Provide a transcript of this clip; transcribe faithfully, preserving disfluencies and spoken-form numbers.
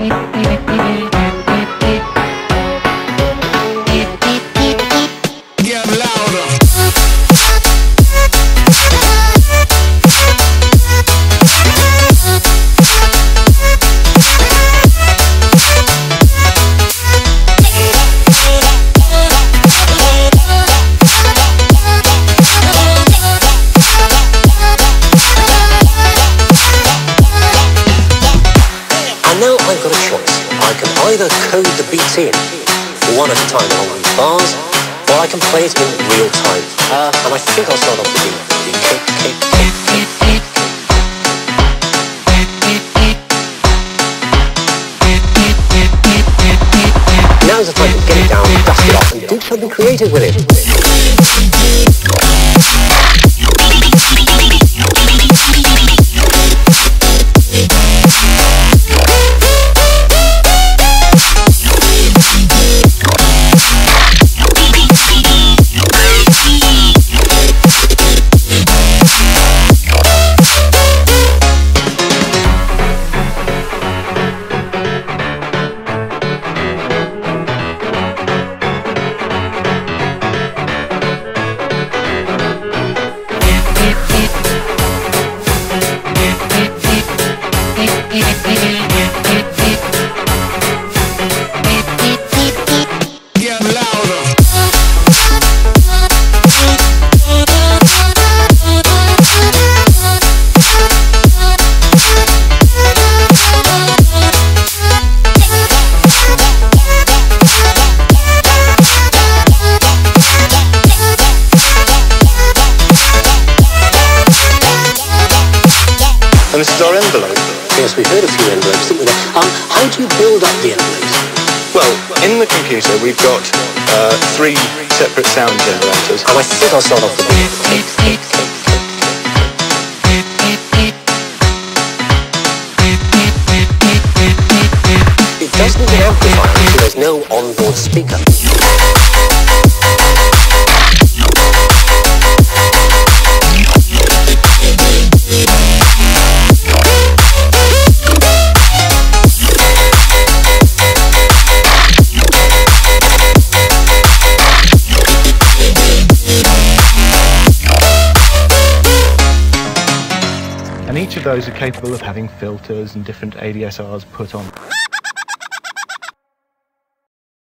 Either code the beats in, one at a time along these bars, or I can play it in real time. Uh, and I think I'll start off with the, the kick, kick, kick, kick, kick. Now's the time to get it down, dust it off, and do something creative with it. And this is our envelope. Yes, we've heard a few envelopes, didn't we? Um, how do you build up the envelopes? Well, in the computer we've got uh, three separate sound generators. And I think I'll start off with the kick, kick, kick. It doesn't need an amplifier, so there's no onboard speaker. And each of those are capable of having filters and different A D S Rs put on.